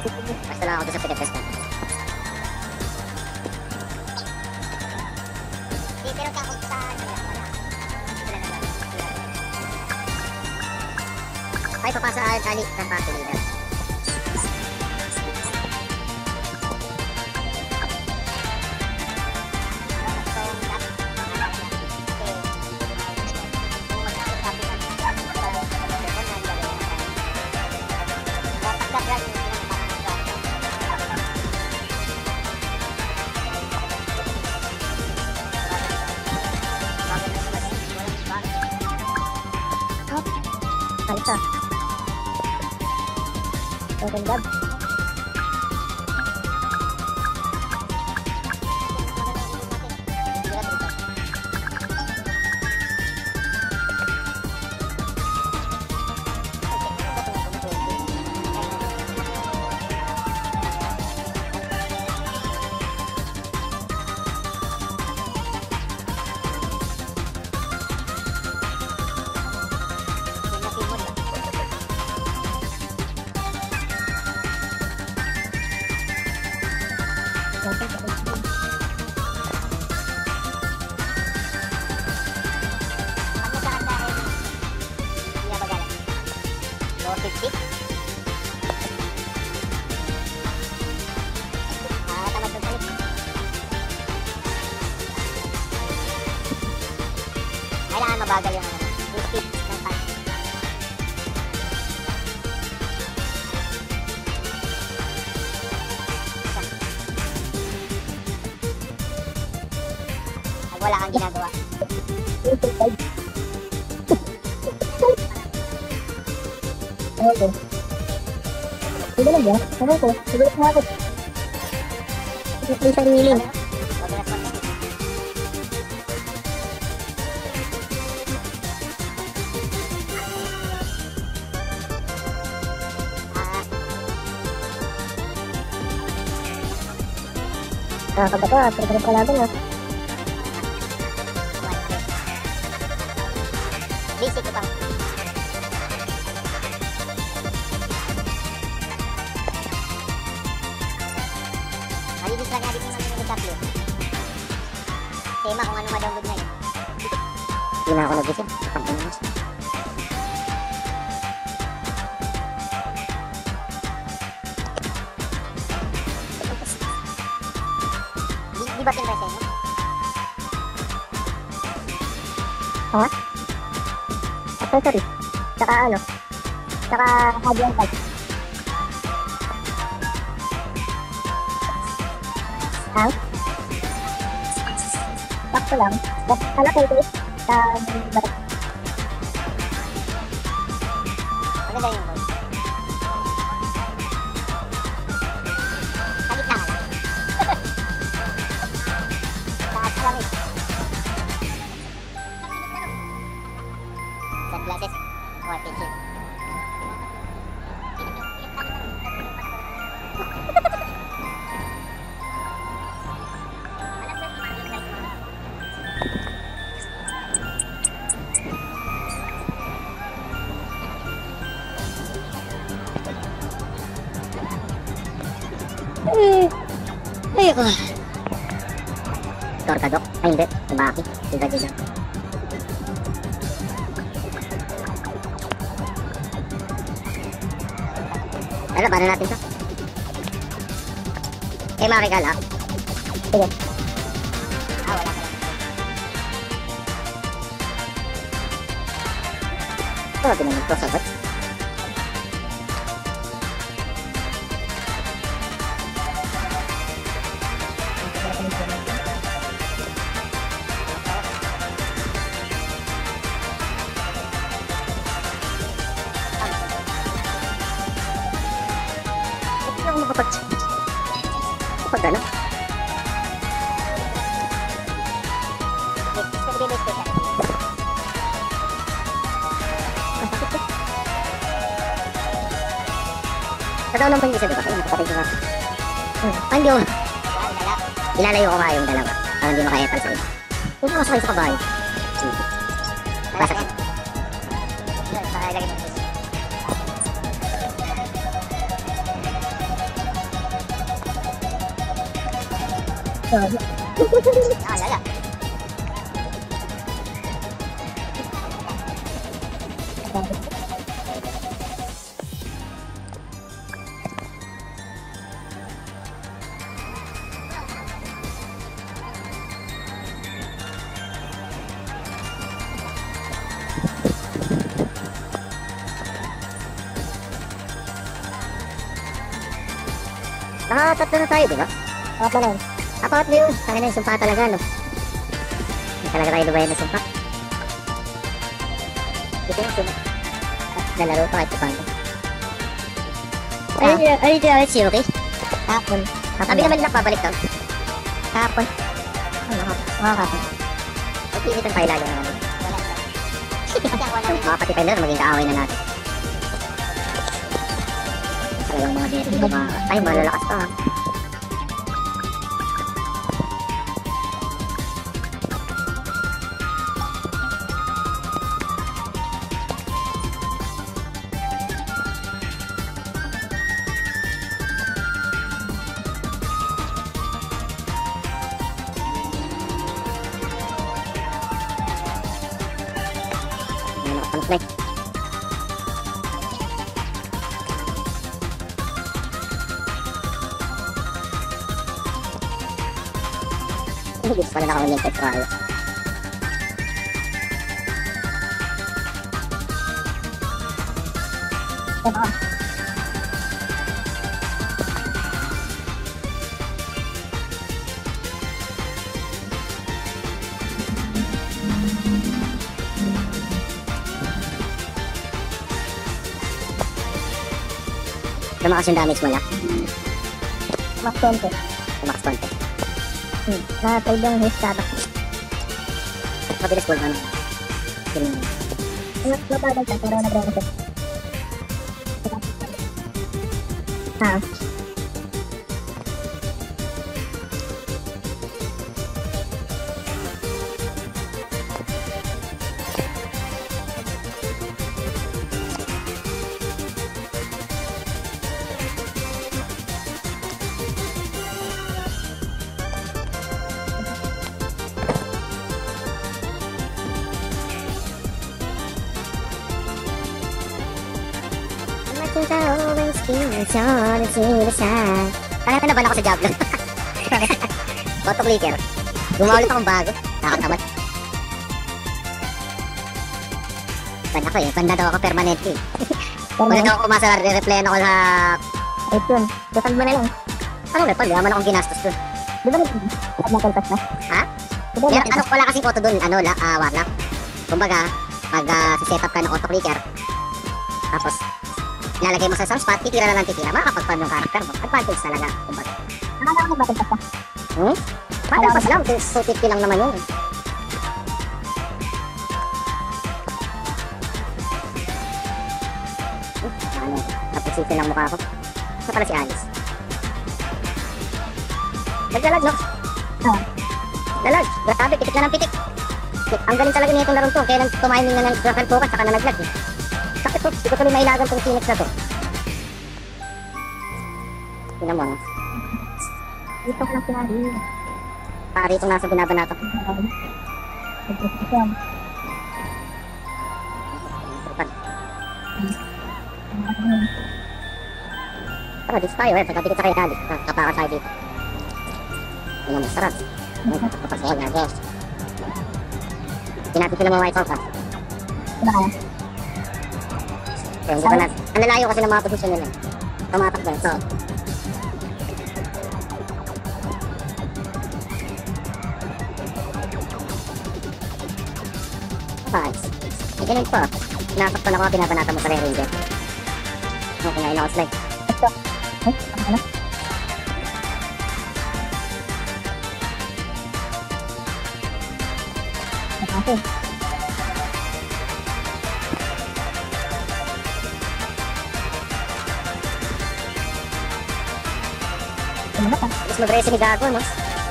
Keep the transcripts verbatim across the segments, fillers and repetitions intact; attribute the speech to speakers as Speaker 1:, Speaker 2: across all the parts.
Speaker 1: Basta lang ako doon sa pinatest na. Hindi, pero kakot sa ano lang, wala. Ay, papasa ang tali ng party leader. Kalita. Open job. Kailangan mabagal yung ano, yung speed ng tank. Ay, wala kang ginagawa.
Speaker 2: Okay. Hindi lang yan. Ano ko? Siguro ko ako. May sarili. Ah, kapag ka, pagkakas ka natin ah.
Speaker 1: Basic ko pang. Malinis lang nga dito ng W. Tema kung ano ma-download na yun.
Speaker 2: Hindi na ako nag-isip. Kapag-inis.
Speaker 1: Di ba pinresin mo?
Speaker 2: Ha? Accessory. Tsaka ano? Tsaka hardware type. Ha? Sakto lang. Kala kayo ito. Sa barak.
Speaker 1: Maganda yung boy. Kalit na ka lang. Taas lang eh. Sunglasses. Or picture.
Speaker 2: Eh. Ay ako.
Speaker 1: Torkadok. Ay hindi. Tumaki. Diga-diga. Ano, paano natin to? Eh, makikala.
Speaker 2: Sige.
Speaker 1: Ah, wala ka lang.
Speaker 2: Ito, pinanag ko sabat. Ito yung makapag... Kapag ano?
Speaker 1: Wait, gusto ko din may special.
Speaker 2: Sa daw naman yung isa, diba? Kaya nakapatay ko nga. Hmm. Ah, hindi ko.
Speaker 1: Yan, dala.
Speaker 2: Ilalayo ko nga yung dalawa. Para hindi makaepal sa iyo. Huwag ka masakay sa kabayo. Sige. Basta ka.
Speaker 1: Yun, baka ilagay mo sa face. Ah, lala.
Speaker 2: Nakatatlo na tayo, di ba?
Speaker 1: Apat na lang.
Speaker 2: Apat na yun. Sa akin na yung sumpa talaga, no? Hindi talaga tayo lubayan na sumpa. Ito yung sumpa. Nalaro pa kahit paano. Ay, ay, ay, ay, si Yuki.
Speaker 1: Hapon.
Speaker 2: Sabi naman nila pabalik daw.
Speaker 1: Hapon.
Speaker 2: Ano,
Speaker 1: Makakapon.
Speaker 2: magpilitan pa ilalim naman.
Speaker 1: Wala. Kasi ako na rin.
Speaker 2: Mga pati tayo na, maging kaaway na natin. Talagang mga dito, mga... Ay, malalakas pa, ha? Conflict. Hindi gusto pala nakawin yung petrol.
Speaker 1: Tama.
Speaker 2: Lumakas yung damage mo na.
Speaker 1: Mas konti.
Speaker 2: Lumakas konti.
Speaker 1: Hmm. Na-trade yung haste kata.
Speaker 2: Mabilis full ano. Yun.
Speaker 1: Mas mabagal ka pero nag-reset. Ha?
Speaker 2: Always feels on the side. Kaya na ba ako sa Diablo? Auto clicker. Gumawa ulit akong bago. Nakakatamad. Band ako eh. Banda daw ako permanently. Wala daw ako kumasa. Re-replyan ako sa...
Speaker 1: Ay, yun. Refund mo na lang.
Speaker 2: Anong refund? Wala man akong ginastos dun.
Speaker 1: Di ba nag-contact na?
Speaker 2: Ha?
Speaker 1: Di ba
Speaker 2: Pero
Speaker 1: nag-
Speaker 2: ano, wala kasing auto dun. Ano, la, uh, warlock. Kumbaga, pag uh, set up ka ng auto clicker, tapos, ilalagay mo sa isang spot, titira na lang titira, makakapag-farm yung character mo. Advantage talaga. Kumbaga.
Speaker 1: Nakala ko nag-battle pass ka.
Speaker 2: Hmm? Battle pass lang, two fifty lang naman yun. Hmm, ano, napusitin lang mukha ko. Ito pala si Alice. Nagdalag, no?
Speaker 1: Ah.
Speaker 2: Dalag, grabe, pitik na ng pitik. Ang galing talaga nitong larong to, kaya nang tumiming na ng grapple focus, saka na naglag eh. Sakit to, hindi ko tuloy mailagan tong Phoenix na to. Tingnan mo, no?
Speaker 1: Dito ko lang sinabi.
Speaker 2: Pari itong nasa binabanata.
Speaker 1: Nag-position.
Speaker 2: Tara, dito tayo eh, pagkatikit sa kay Alice. Kapaka tayo dito. Tingnan mo, sarap. Kapag sa'yo, nga, yes. Hindi natin sila mga wipe out, ha?
Speaker 1: Diba kaya?
Speaker 2: Kaya hindi ko na... Ang lalayo kasi ng mga posisyon nila. Tumatak ba? So... Guys, may ganun po. Sinasaktan ako, binabanata mo sa Ray Ranger. Okay, ngayon ako slide.
Speaker 1: Ito. Ay, ano? Okay. Ano ba?
Speaker 2: Tapos mag-racing ni Gago, no?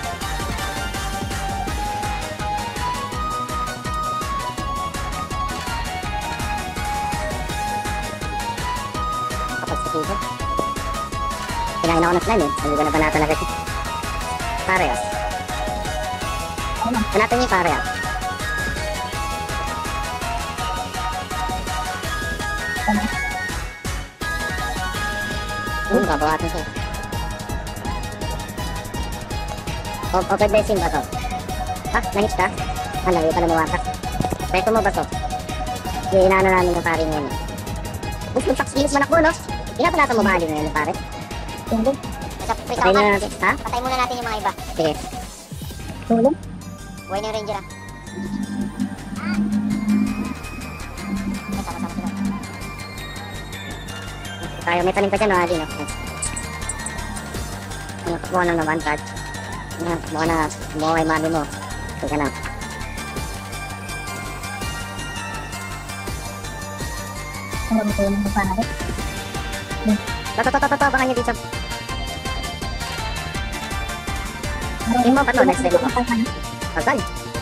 Speaker 2: Kapag sa season. Kinain ako ng slime eh. Hindi ko na banata na kasi. Parehas. Hanapin niyo yung pare ah. Hmm, babawatin siya. O, open blessing ba to? Ah, nangis ka? Ah, lagi pala mawakas. Pwesto mo ba to? Yung inaano namin yung pare ngayon. Gusto yung saksilis manakbo, no? Pinapanatan mo ba alin ngayon, pare?
Speaker 1: Hindi.
Speaker 2: Patay muna natin, ha?
Speaker 1: Patay muna natin yung mga iba.
Speaker 2: Sige.
Speaker 1: Tulong?
Speaker 2: Buhay na yung ranger, ah. Ay, sama-sama sila. Tayo, may tanim pa dyan, no, Adi, no? Ano, kukuha na naman, Tad. Ano, kukuha na, kumuha kay mami mo. Teka na.
Speaker 1: Ano ba tulong mo pare?
Speaker 2: Tato, tato, tato, baka nyo dito. Hindi mo pa to, next time ako. Tagal.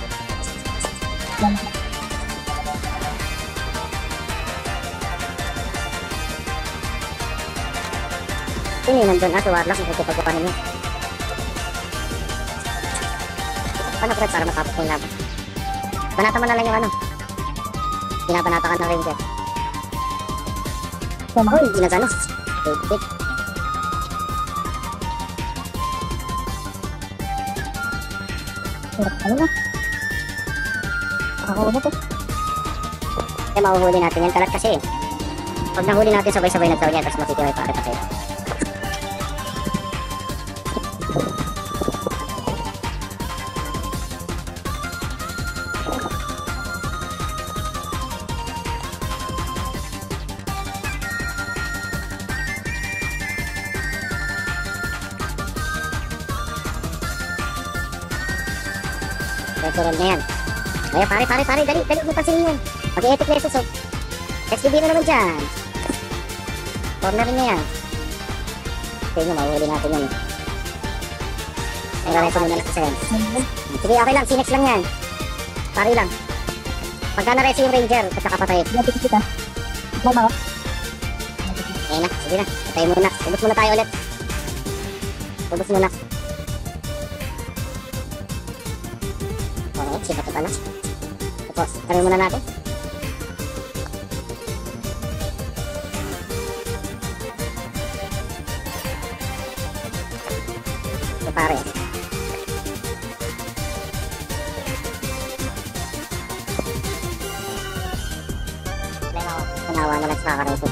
Speaker 2: Sino yun nandun? Ah, si Warlock, nakikipagkuha ninyo. Paano Fred, para matapos yung laban? Banata mo na lang yung ano. Binabanata ka ng ranger.
Speaker 1: Tama.
Speaker 2: Uy, ginagano. Wait, wait.
Speaker 1: Hirap tayo na. Ako na to.
Speaker 2: Kaya mahuhuli natin yan. Kalat kasi eh. Pag nahuli natin sabay-sabay nagtaw niya, tapos matitibay pare kasi. Resurrect niya yan. Kaya pare, pare, pare, dali, dali, may pansinin yan. Mag-i-epic lesos, oh. X D B na naman dyan. Corner niya yan. Sige nyo, mahuhuli natin yan. Ay, reso muna lang kasi yan. Sige, okay lang, Sinex lang yan. Pare lang. Pagka na-reso yung ranger, at saka patay.
Speaker 1: Lapit kita. Mama.
Speaker 2: Ayun na, sige na, patay muna. Ubus muna tayo ulit. Ubus muna. Oo, siya pa pala. Tapos, tayo muna natin. Ito pare. Tanawa na lang sa kakareso.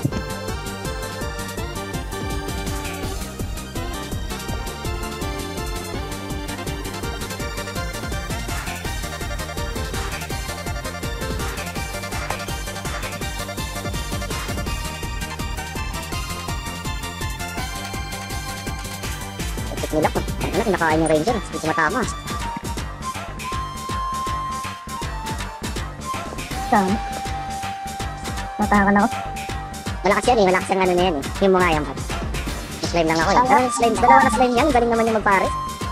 Speaker 2: Nilak mo. Ano, kinakain yung ranger. Hindi ko matama.
Speaker 1: Saan? Matakan ako.
Speaker 2: Malakas yan eh. Malakas yung ano na yan eh. Yung mga yan. Slime lang ako eh. Ano yung slime? Dalawa na slime yan. Galing naman yung magpare.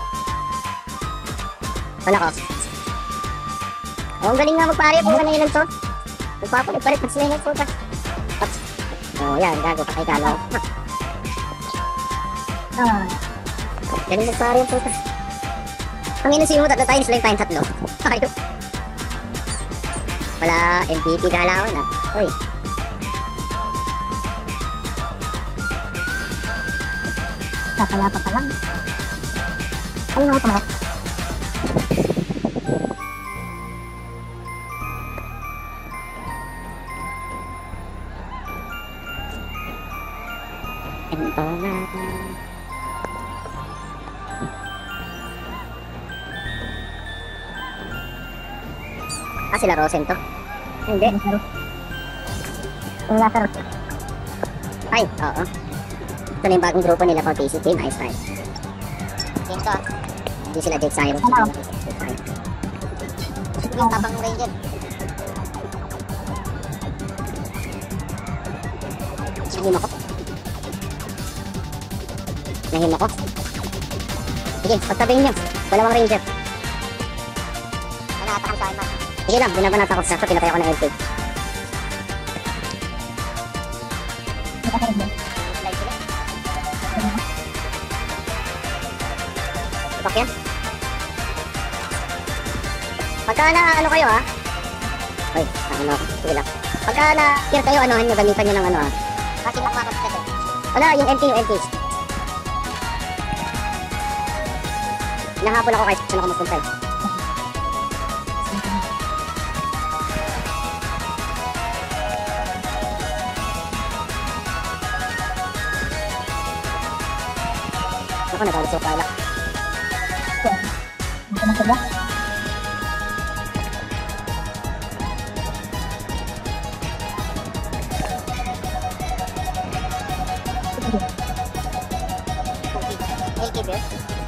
Speaker 2: Wala ko. Oh, ang galing nga magpare. Kung ano yun to. Magpapalit-palit. Mag-slime yung puta. Oh, yan. Gago. Pakay kalaw.
Speaker 1: Ah.
Speaker 2: Galing magpare yung puta. Ang inusin mo, tatlo tayo, slime tayong tatlo. Ayun. Wala, M V P galawan ah. Uy.
Speaker 1: Kakala pa lang. Ano nga ito mga?
Speaker 2: Ito na. Ah, sila Rosen to? Hindi.
Speaker 1: Yung laser.
Speaker 2: Ay, oo. Ito na yung bagong grupo nila for P C Team Ice Five. Team to ah. Hindi sila Jake Cyrus.
Speaker 1: Ano?
Speaker 2: Yung tapang ng Ranger. Nahim ako. Nahim ako. Sige, pagtabihin nyo. Dalawang Ranger. Nanatakam sa akin, Mark. Sige lang, binabanata ko sa sa pinatay ako ng L P. Tupak yan. Pagka na ano kayo ha. Ay, ano, sige lang. Pagka na clear kayo, ano, nyo, gamitan nyo ng ano ha. Kasi makmakot kasi. Wala, yung empty, yung empty. Hinahabol ako kahit saan ako magpunta eh. Ako, nagalit sa pala.
Speaker 1: Ito na sila.
Speaker 2: L K B.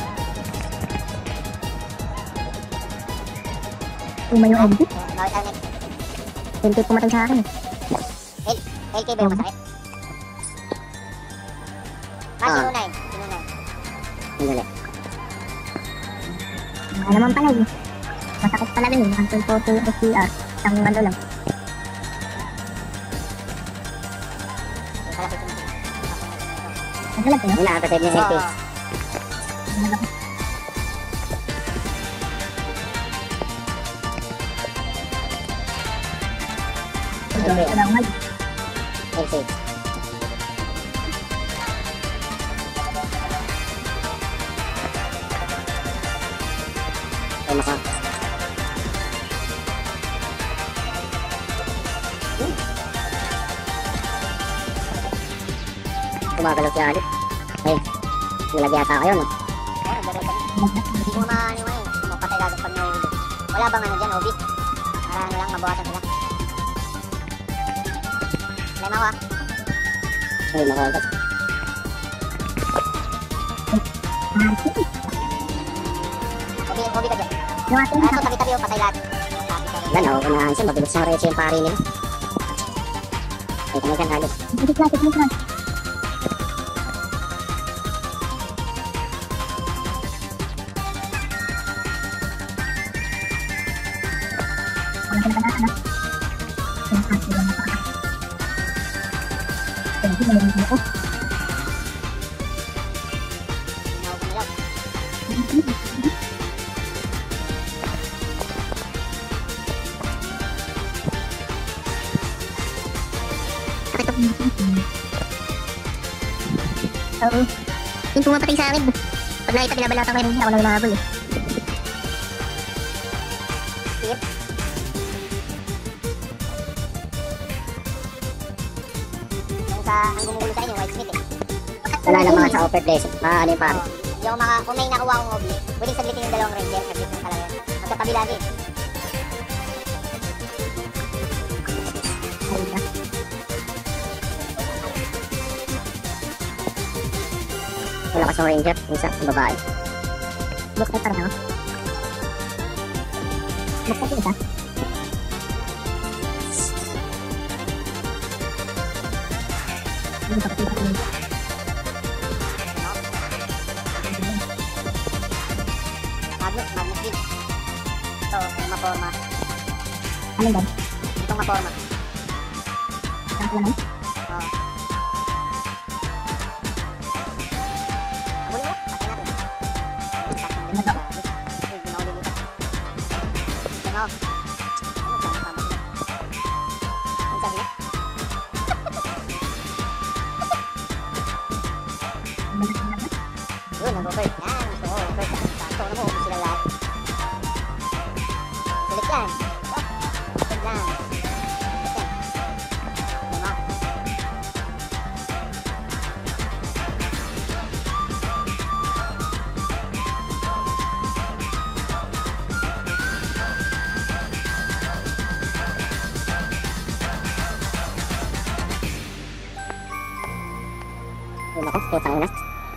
Speaker 1: Uma yung M D.
Speaker 2: Bawal tayo next.
Speaker 1: M D pumatay sa akin eh.
Speaker 2: L K B yung masakit. Ah,
Speaker 1: Ah.
Speaker 2: sino nine? Sino nine?
Speaker 1: Hindi. Ano naman pala eh. Masakit pala rin eh. Ang tulpo to S C R. Isang ano lang.
Speaker 2: Yung pala fifteen.
Speaker 1: Nagalag ko yun.
Speaker 2: Yun na, tatay niya L K.
Speaker 1: Nagalag ko. Ito ito lang mag.
Speaker 2: L K. Ay, maka. Kumagalaw si Ali. Ay, nilag yata kayo, no? Hindi mo maaniwan yun. Mapatay agad pag nahuli. Wala bang ano dyan, O B? Para ano lang, mabawasan sila. Lema ko ah. Ay, makawagas. O B, O B ka dyan.
Speaker 1: Yung ating
Speaker 2: Ah, ito, tabi-tabi yung patay lahat. Yan, oh, unahan siya. Mabilis na recho yung pari nila. Ay, kami dyan, halos.
Speaker 1: Hindi klasik mo saan. Ano ka na ka na ano? Yung kasi yung nakaka. Thank you, nalilito ako. Sakit ako ng Oo. Yung pumapatay sa akin. Pag nakita binabalatan ko yun, ako lang nahabol eh.
Speaker 2: Yung sa, ang gumugulo sa akin, yung white smith eh.
Speaker 1: Wala lang mga
Speaker 2: sa
Speaker 1: overdose. Ah, ano yung pare?
Speaker 2: Oo. Yung mga, kung may nakuha akong O B, pwedeng saglitin yung dalawang ranger, saglit ng talaga. Magkatabi lagi.
Speaker 1: Ayun na.
Speaker 2: Wala kasang ranger, isa, yung babae.
Speaker 1: Bukay para ako. Bukay ko isa. Hindi pa kasi ako yun.
Speaker 2: Magnus, Magnus din. Ito, yung maporma.
Speaker 1: Ano ba?
Speaker 2: Itong maporma.
Speaker 1: Saan ko naman?
Speaker 2: Oo. Abulin mo, patay natin. Ano ba? Uy, di na ako lilipat. Ano? Ano, sama-sama sila. Ano sabi niya?
Speaker 1: Ano ba? Ano ba?
Speaker 2: Yun, nag-overt. Yan, gusto ko, overt. Sakto na mo, ubus sila lahat. Sulit yan. Sulit lang. Sulit yan. Ano mo? Yun ako, putang ina.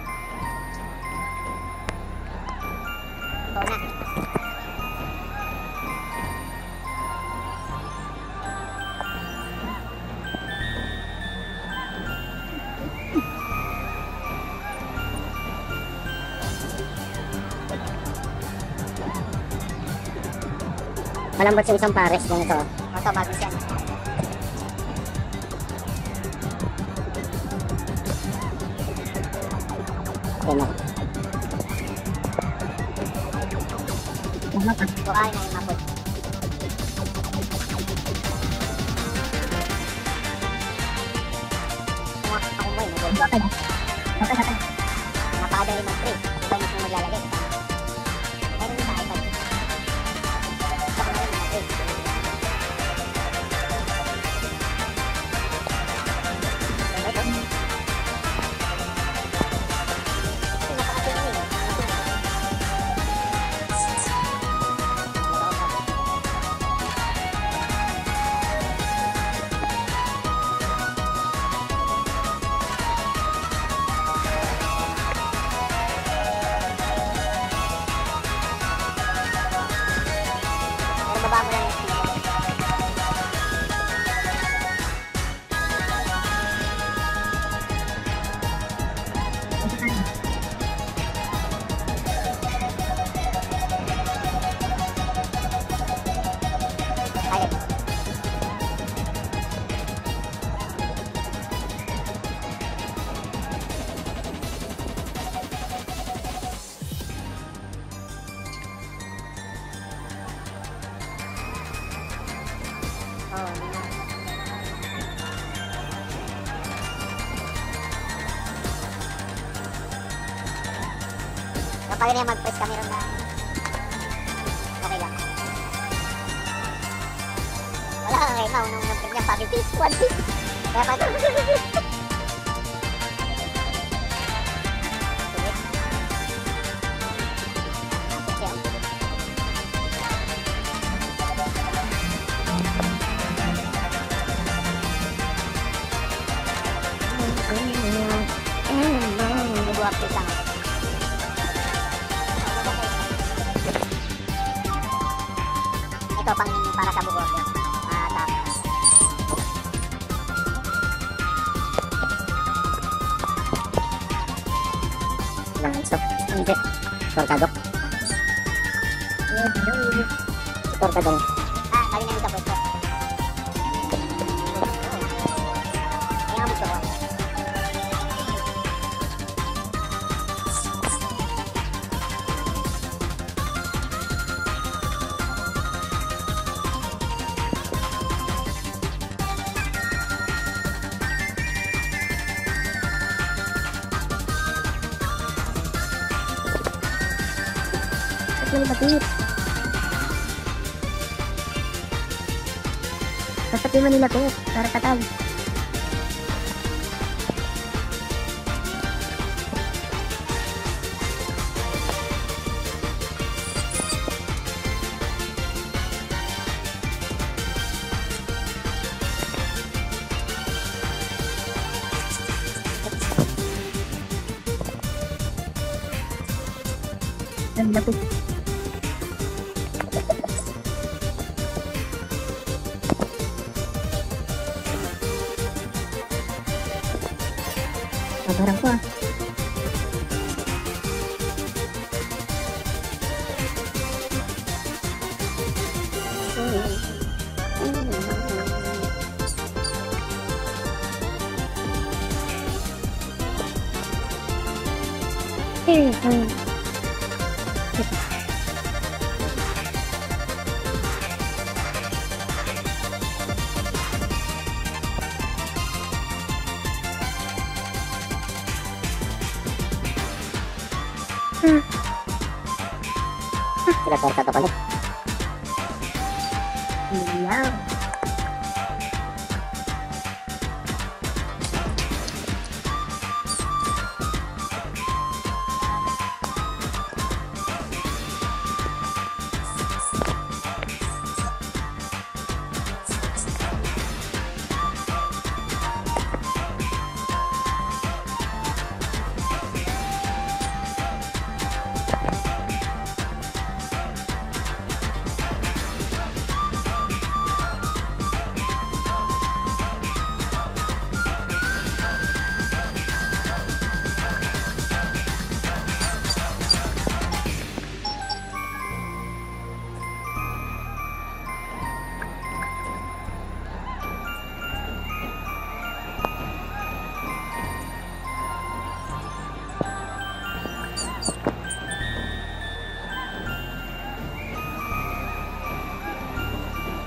Speaker 2: Ikaw na.
Speaker 1: Malambot yung isang pares. Ganito.
Speaker 2: Ito, Magnus yan.
Speaker 1: Yan ako.
Speaker 2: Bukain na yung mapod.
Speaker 1: Okay na. Okay, okay.
Speaker 2: Napakadali mag-trade. Ikaw mismo maglalagay. Meron din sa iPad. Ikaw na rin mag-trade. Okay, ito. Baba mo lang yung speed. Ayun. Oh, no. Kapag na mag-press kami ron na okay lang. Wala kang rema, unong-unong trip niya, sabi piece, one piece. Kaya pa ito. Sige. Bubuwak piece lang. Ito pang para sa bubor. Ah, tama. Lang stop. Hindi. Torkado. Torkado. Ah, tali na dito po ito. Kaya nga gusto ko.
Speaker 1: Lapit. Sasabihin mo nilapit para katag. Ang lapit. Barang ko ah. Eh, hmm. Hmm.
Speaker 2: Sila torkado pala.
Speaker 1: Iya.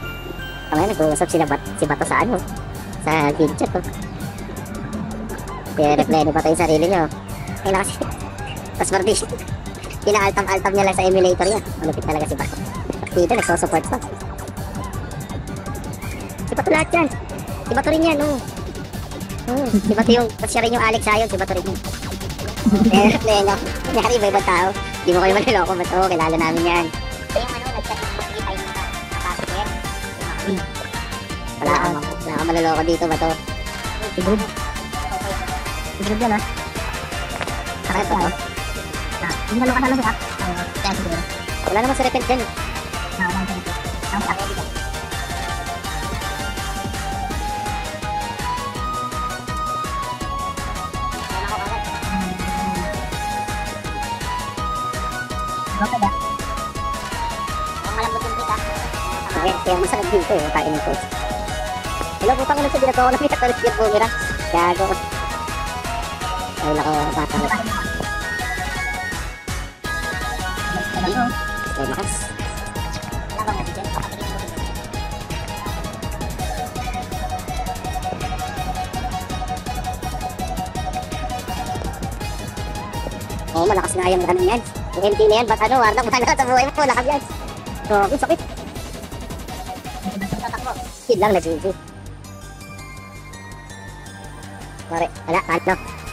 Speaker 2: Kamaya nag-uusap sila bat si Bato sa ano? Sa game chat oh. Pinarepleno pa tayo yung sarili nyo. Kaya na kasi. Tapos Marty, pina-altam-altam niya lang sa emulator niya. Malupit talaga si Bato. Dito, nagsosupport pa. Si Bato lahat yan. Si Bato rin yan, oo. Hmm, si Bato yung, siya rin yung Alex Ayon, si Bato rin yun. Pinarepleno. Kunyari, iba-ibang tao. Di mo kayo maniloko, Bato. Kilala namin yan.
Speaker 1: Yung ano, nag-chat ng mga tayo na kapasok yan.
Speaker 2: Wala kang, wala kang maniloko dito, Bato.
Speaker 1: Si Grid. Si Grid yan, ah.
Speaker 2: Sakit pa to.
Speaker 1: Ah, hindi na luka na lang siya. Ah, kaya siguro.
Speaker 2: Wala naman si Repent dyan.
Speaker 1: Ah, wala na siya. Ang sakit dito. Okay ba? Ang malambot yung pita.
Speaker 2: Kaya, kaya masakit dito eh, kain ng coach. Hello, putang ko na siya, ginagawa ko na pinag-talit yung bumira. Gago. Ay, nako, bata na.
Speaker 1: Ano?
Speaker 2: Ay, makas.
Speaker 1: Wala bang natin dyan? Papatigil ko dito.
Speaker 2: Oo, malakas nga yung ano yan. Yung M T na yan, ba't ano, warna mo na sa buhay mo, lakad yan. So, yung sakit.
Speaker 1: Tatakbo.
Speaker 2: Kid lang, nag-G G. Mare, wala, ano?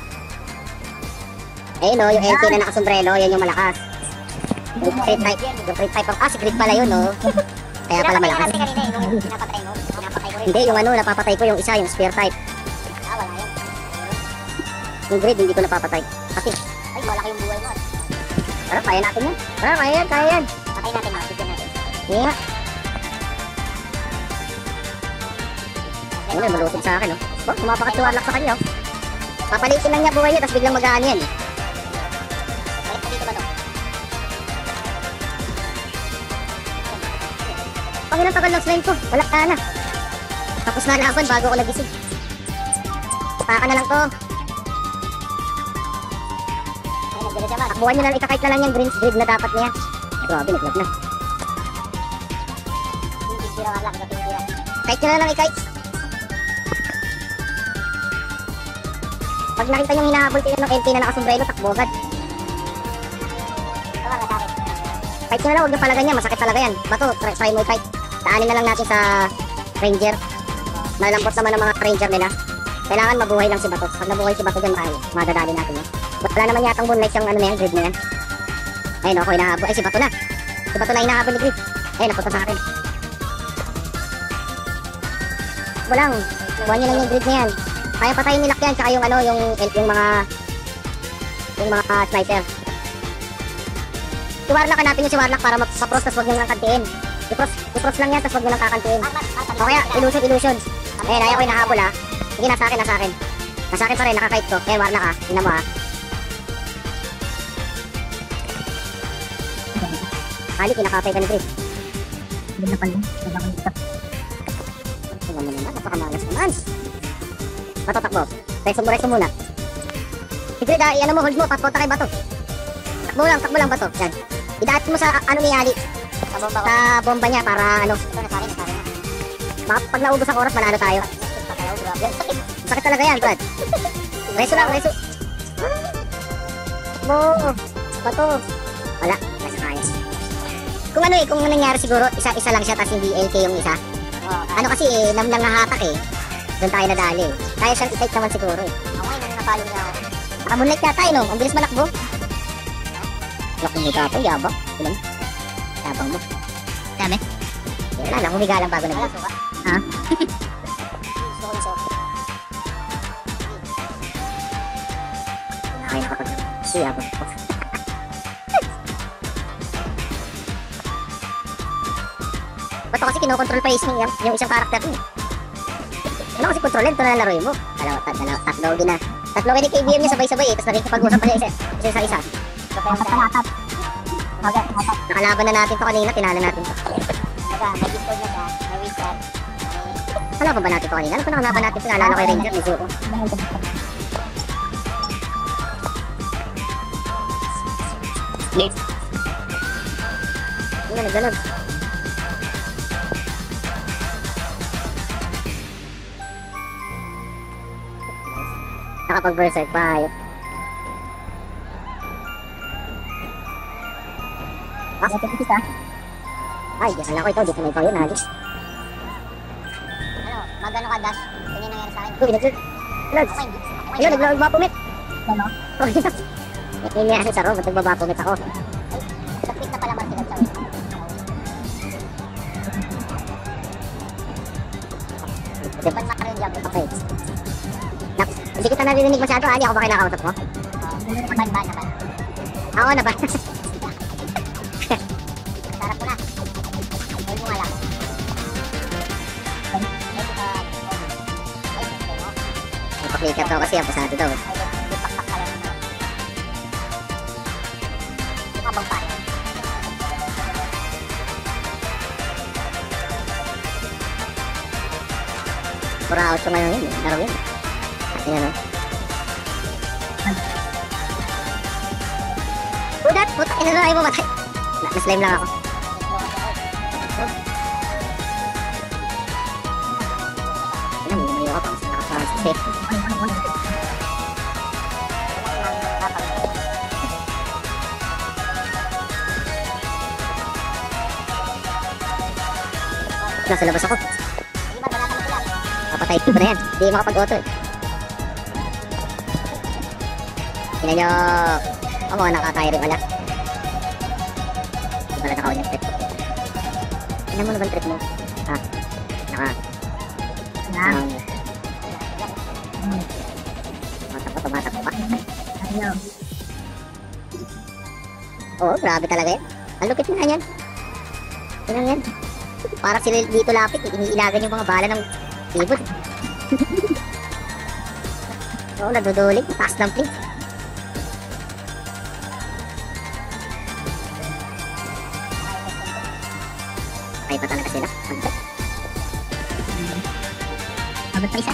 Speaker 2: Eh, no, yung M T na nakasombrero, yan yung malakas. Yung free type, yung free type, ah, si Grid pala yun, no? Kaya pala malakas.
Speaker 1: Pinapatay kanina eh, nung pinapatay mo. Pinapatay ko rin.
Speaker 2: Hindi, yung ano, napapatay ko yung isa, yung spear type.
Speaker 1: Ah, wala yun.
Speaker 2: Yung Grid, hindi ko napapatay. Kasi,
Speaker 1: Ay, malaki yung buhay mo.
Speaker 2: pero kaya natin yan. Pero kaya yan, kaya yan.
Speaker 1: Patay natin, makasipin natin.
Speaker 2: Hindi nga. Ano, malusog sa akin, oh. Oh, kumapakat si Warlock sa kanya, oh. Papalitin lang niya buhay niya, tapos biglang mag-aano yan, eh.
Speaker 1: Balik pa dito ba to?
Speaker 2: Pangilang tagal ng slime ko, wala ka na. Tapos na laban bago ako nagising. Taka na lang to.
Speaker 1: Ay, nagdala siya man.
Speaker 2: Takbuhan niya na lang, ikakite na lang yung green grid na dapat niya. Grabe, naglag na.
Speaker 1: Hindi sira wala, kasi sira.
Speaker 2: Kite niya na lang, ikite. Pag nakita yung hinahabol kayo ng L T na nakasombrero, takbo agad.
Speaker 1: Ito lang, nasakit.
Speaker 2: Kite niya na lang, huwag niyo palagan niya, masakit talaga yan. Bato, try, try mo kite. Daanin na lang natin sa ranger. Malambot naman ang mga ranger nila. Kailangan mabuhay lang si Bato. Pag nabuhay si Bato dyan, ay, madadali natin yan. Wala naman yatang moonlight yung ano na yan, grid na yan. Ayun, ako hinahabol. Ay, si Bato na. Si Bato na hinahabol ni grid. Ayun, napunta sa akin. Walang. Buwan niyo lang yung grid na yan. Kaya patayin nilak yan, tsaka yung ano, yung, yung mga, yung mga sniper. Si Warlock, hanapin niyo si Warlock para magpa-pros, tapos huwag niyo lang kantiin. I-pros, i-pros lang yan, tapos huwag niyo lang kakantiin. O kaya, illusion, illusion. Ayun, ayaw ko yung nahabol ha. Sige, nasa akin, nasa akin. Nasa akin pa rin, nakakite ko. Ayun, Warlock ha. Tingnan mo ha. Kali, kinakapay ka ni Chris.
Speaker 1: Hindi na pala. Nagkakang dito.
Speaker 2: Tingnan mo naman, napakamalas naman. Matatakbo. Reso mo, reso muna. Si Grid ha, i-ano mo, hold mo, patpunta kay Bato. Takbo lang, takbo lang Bato. Yan. Idaat mo sa uh, ano ni Ali.
Speaker 1: Sa bomba ko.
Speaker 2: Sa bomba niya para ano.
Speaker 1: Ito, nasari, nasari na.
Speaker 2: Baka pag naubos ang oras, manalo tayo.
Speaker 1: Patayaw, grabe. Sakit.
Speaker 2: Sakit talaga yan, Brad. Reso lang, reso. Takbo. Bato. Wala, nasa kaya. Kung ano eh, kung nangyari siguro, isa-isa lang siya, tapos hindi L K yung isa.
Speaker 1: Oo,
Speaker 2: Ano kasi eh, nam nangahatak eh. Doon tayo nadali eh. Kaya siyang i-take naman siguro eh.
Speaker 1: ako ngayon, nang napalo niya ako.
Speaker 2: Nakamunlike yata eh no? Ang bilis malakbo. Laki mo ka po, yabang. Ilan? Yabang mo.
Speaker 1: Dami?
Speaker 2: Wala lang, humiga lang bago
Speaker 1: Wala,
Speaker 2: nag
Speaker 1: suka.
Speaker 2: Ha?
Speaker 1: Gusto ko yung suka.
Speaker 2: Ay, nakapag... Si yabang po. Ba't kasi kinokontrol pa yung, yung, yung isang karakter niya? Ano kasi kontrolin, ito na laruin mo. Dalawa, tat, dalawa, tatlo gina. Tatlo gina K B M niya sabay-sabay eh, tapos nakikipag-usap pa niya isa, isa sa isa.
Speaker 1: Apat pa apat. Okay, apat.
Speaker 2: Nakalaban na natin to kanina, tinalo natin to.
Speaker 1: Diba, may Discord na siya, may WeChat.
Speaker 2: Kalaban ba natin to kanina? Ano pa nakalaban natin to? Naalala ko yung Ranger, medyo ko. Yes. Ano, naglalag. nakapag-berserk pa hayop.
Speaker 1: Ah, ito kita.
Speaker 2: Ay, akala ko ikaw, dito na ikaw yun, halos.
Speaker 3: Ano, magano ka, Dash? Yun yung nangyari sa akin.
Speaker 2: Uy, nag- Lods!
Speaker 3: Ako hindi. Ako
Speaker 2: Ayun, nagbabapumit!
Speaker 1: Ano?
Speaker 2: Oh, yun. Yung nangyari sa robot, nagbabapumit ako.
Speaker 3: Nag-pick na pala martilad sa wait.
Speaker 2: Okay.
Speaker 3: Ban Mario Jump.
Speaker 2: Okay. Nak, hindi kita narinig masyado, ah. Hindi ako ba kinakausap mo?
Speaker 3: Ban, ban, ban.
Speaker 2: Oo na ba?
Speaker 3: Sarap ko na. Hold mo nga lang.
Speaker 2: Napaklikat daw kasi, apasado daw. eh.
Speaker 3: Dipakpak ka lang. Kumabang pa.
Speaker 2: Pura out ko ngayon yun, eh. Laro yun. Ayan, ano? Pudat! Puta! Ina na, ayaw mo matay! Na, na-slime lang ako. Ina, may lumayo ako. Nakapasasip. Nasa labas ako.
Speaker 3: Di ba, banatan mo sila?
Speaker 2: Papatay ko na yan. Hindi makapag-auto eh. Ina nyo. Ako, nakakairim ala. Hindi pala nakaw yung trip. Ina mo na ba ang trip mo? Ah, naka.
Speaker 1: Yan.
Speaker 2: Um, tumatak pa, tumatak pa.
Speaker 1: Ano?
Speaker 2: Oo, grabe talaga yan. Ang lupit nga yan. Tingnan yan. Parang sila dito lapit, eh. Iniilagan yung mga bala ng tibot. Oo, nadudulig. Taas ng plate. Ay pa talaga sila. Pagkat.
Speaker 1: Abot pa isa.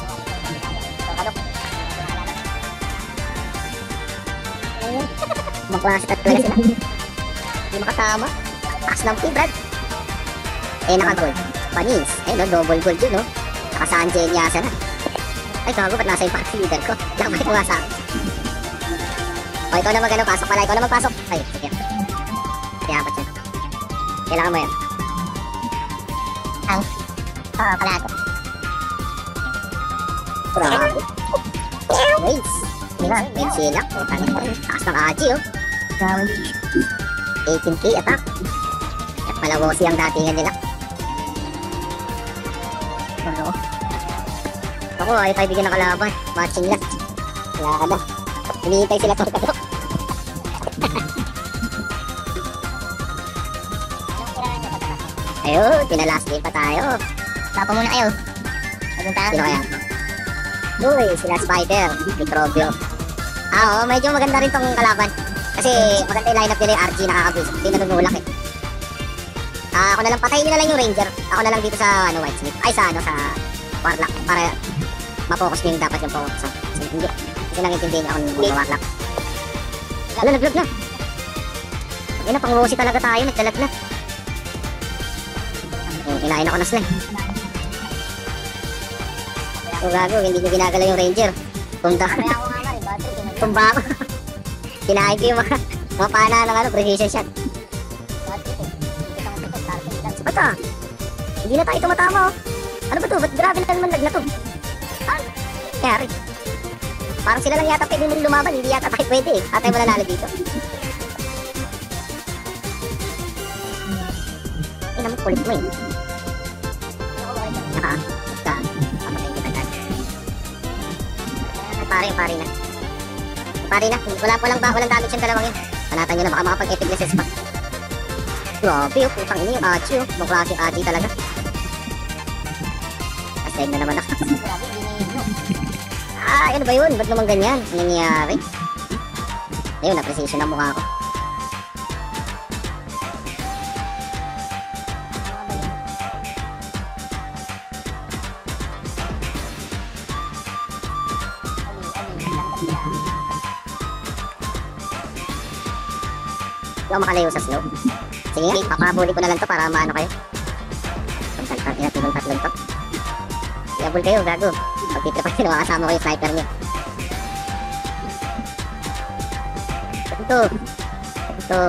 Speaker 2: Magklase talaga sila. Hindi makatama. Taas ng plate, Brad. Eh, naka-gold. Panis. Eh, no, double gold yun, no? Nakasaan Jenyasa na. Ay, gago, ba't nasa yung party leader ko? Nakabalik mo nga sa akin. O, ikaw na mag-ano, pasok pala. Ikaw na magpasok. Ay, sige. Kaya apat yan. Kailangan mo yan.
Speaker 3: Oo, pala ako.
Speaker 2: Grabe. Waze. Waze sila. O, tangin mo. Taas ng Aji, oh.
Speaker 1: Gawin.
Speaker 2: eighteen K attack. At malawosi ang datingan nila.
Speaker 1: Ano?
Speaker 2: Ako, ayaw tayo bigyan ng kalaban. Matching lang. Wala ka na. Hinihintay sila torkado. Ayun, pinalas game pa tayo.
Speaker 3: Tapo muna kayo. Ayun tayo.
Speaker 2: Sino kaya? Uy, sila Spider, Microbio. Ah, oo, medyo maganda rin tong kalaban. Kasi maganda yung lineup nila yung R G, nakakabis. Hindi nanunulak eh. Ah, ako na lang, patayin nyo na lang yung Ranger. Ako na lang dito sa ano, Whitesmith. Ay, sa ano, sa Warlock. Para ma-focus nyo yung dapat yung focus. Kasi hindi. Kasi nangintindihin nyo ako ng Warlock. Ano, nag-vlog na. Ay na, pang-rosy talaga tayo, nagdalag na. Eh, inain ako na sila. O gago, hindi nyo ginagala yung Ranger. Tumda.
Speaker 3: Kaya ako nga rin, battery.
Speaker 2: Tumba ako. Kinain ko yung mga, mga pana ng ano, precision shot.
Speaker 3: Battery. Dito kang dito. Tarpin.
Speaker 2: Ba't ah? Hindi na tayo tumatama oh. Ano ba to? Ba't grabe na naman lag na to? Ah, kaya rin. Parang sila lang yata pwede mong lumaban. Hindi yata tayo pwede eh. At tayo mananalo dito. Ay naman, kulit mo eh. Naka, basta. Papatayin kita dyan. Ay, pare, pare na. Pare na. Wala pa lang ba? Walang damage yung dalawang yun. Panatan nyo na baka makapag-epic blesses pa. Grabe oh, putang ini yung Achi oh. Ibang klase yung Achi talaga. Aside na naman ako.
Speaker 3: Grabe, ginigno.
Speaker 2: Ah, ano ba yun? Ba't naman ganyan? Ano nangyayari? Ayun, na-precision ang mukha ko. Hindi ako makalayo sa slow. Sige nga, papabuli ko na lang to para maano kayo. Pagtantan, inatulong tatlong to. Iabol kayo, gago. Pagtitripan nyo, makasama ko yung sniper nyo. Ito. Ito.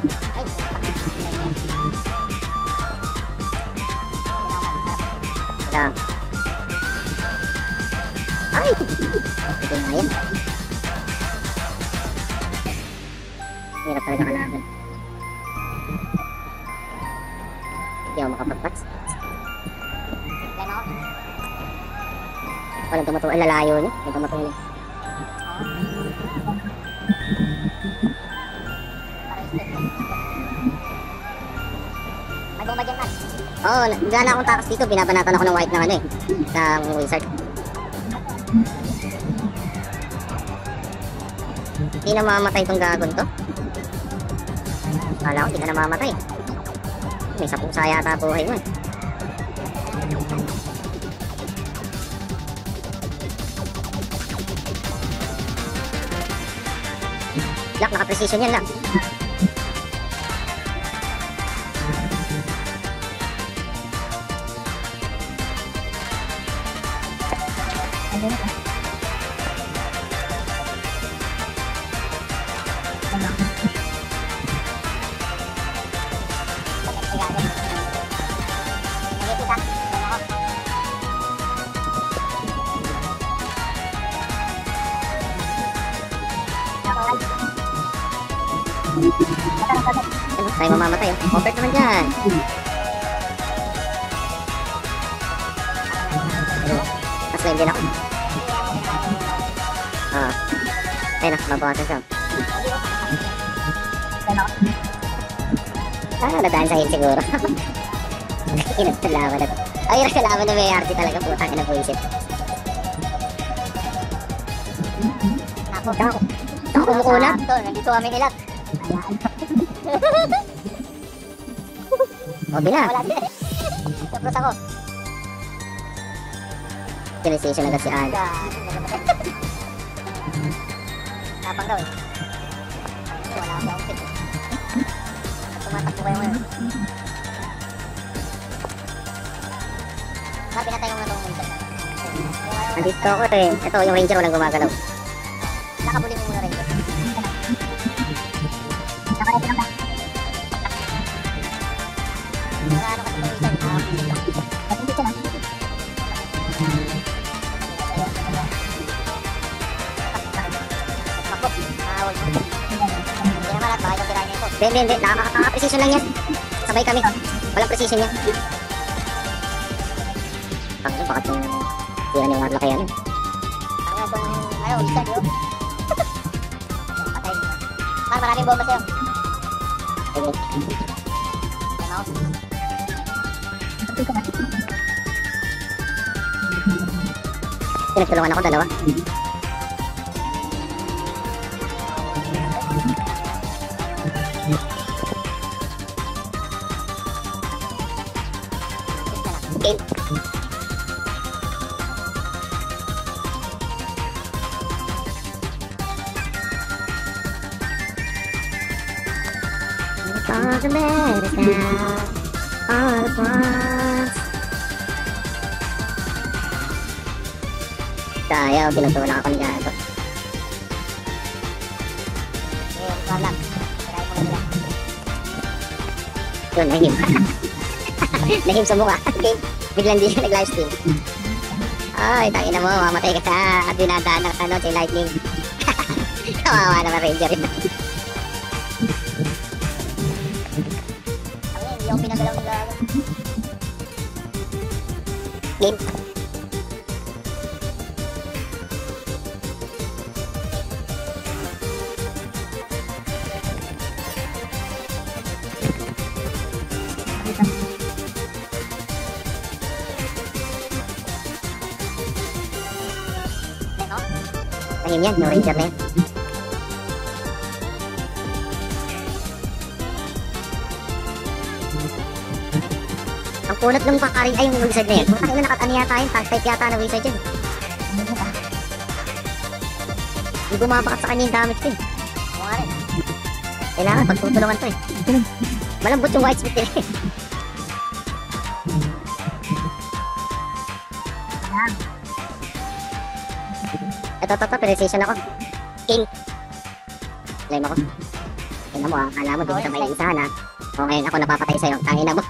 Speaker 2: Lang. Ay! Ito na yan. Hirap talaga kalaban. Hindi ako makapag-patch.
Speaker 3: Lema ako.
Speaker 2: Walang tumatuwa. Ang lalayo niya. May tumatuwa.
Speaker 3: May bomba dyan, man.
Speaker 2: Oo, oh, gala akong takas dito. Binabanatan ako ng white ng ano eh. Ng wizard. Hindi na mamamatay itong gagon to. Kala ko hindi ka na mamamatay. May sapusa yata buhay mo eh. Lock, naka-precision yan lang. Ano, tayo mamamatay oh. Offer naman dyan. Mas lane din ako. Ah. Ayun na, mabawasan siya. Ah, nadaan sa hit siguro. Inat sa laban na to. Ay, hirap sa laban na may R T talaga. Putang ina po isip.
Speaker 3: Nako.
Speaker 2: Ako. Ako kumukulat.
Speaker 3: Ito, nandito kami nila.
Speaker 2: O, bila.
Speaker 3: Wala sila. Tapos ako.
Speaker 2: Precision agad si Aga.
Speaker 3: Tapang daw eh. Wala ako outfit eh. Tumatakbo kayo ngayon. Sabi na tayo nga itong ranger.
Speaker 2: Nandito ako eh. Ito, yung ranger walang gumagalaw.
Speaker 3: Nakabuli mo muna ranger. Wala ano kasi itong ranger. Makbo. Mahawal mo. Hindi naman at baka itong tirahin nito.
Speaker 2: Hindi, hindi, hindi. Nakaka-precision lang yan. Sabay kami. Walang precision yan. Ano, bakit yung tira ni Warlock kaya yan?
Speaker 3: Ang nga itong ayaw, wizard yun. Patay mo. Man, maraming bomba sa'yo.
Speaker 2: Sige.
Speaker 3: Yan ako.
Speaker 2: Pinagtulungan ako dalawa. Okay. All the letters down, all at once. Tayo, pinagtulungan ako ni Gato.
Speaker 3: Ngayon, wala. Tirahin mo na nila.
Speaker 2: Yun, nahim. Nahim sa mukha. Biglang di siya nag-livestream. Ay, tangina mo, mamatay ka sa dinadaan ng ano, si Lightning. Kawawa naman Ranger yun.
Speaker 3: Ang hindi ako pinagalaw nila.
Speaker 2: Game.
Speaker 3: Ano?
Speaker 2: Nahim yan, yung Ranger na yan. Ang kunat ng pakari ay yung wizard na yan. Kung tayo na nakatani yata yun, tag type yata na wizard yun. Hindi bumabakat sa kanya yung damage ko eh.
Speaker 3: Ako nga rin.
Speaker 2: Kailangan, pagtutulungan to eh. Malambot yung white smith eh. Ito, ito, ito, precision ako. King. Lime ako. Tingnan mo ah, alam mo, di kita may isa na. O ngayon ako napapatay sa'yo, tangina mo.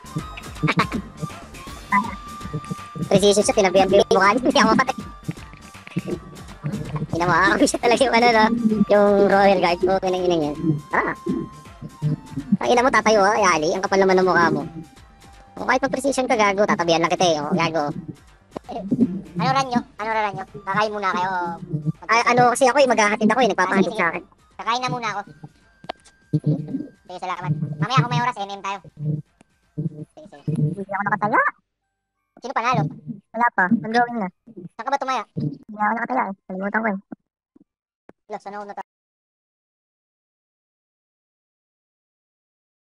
Speaker 2: Precision shot, tinabihan mo yung mukha niya, hindi ako mapatay. Tingnan mo ah, siya talaga yung ano no, yung Royal Guard ko, kinang-inang yan. Ah. Tangina mo, tatayo ah, yali, ang kapal naman ng mukha mo. O kahit mag-precision ka, gago, tatabihan lang kita eh, o gago.
Speaker 3: Ano ran nyo? Ano ran nyo? Kakain muna kayo.
Speaker 2: Ah, ano kasi ako eh, maghahatid ako eh, nagpapahatid sa akin.
Speaker 3: Kakain na muna ako. Sige, salamat. Mamaya kung may oras, M M tayo. Sige, sige.
Speaker 1: Hindi ako nakataya.
Speaker 3: Sino panalo?
Speaker 1: Wala pa. Nag-drawing na.
Speaker 3: Saan ka ba tumaya?
Speaker 1: Hindi ako nakataya eh. Kalimutan ko eh.
Speaker 3: Look, sa noon na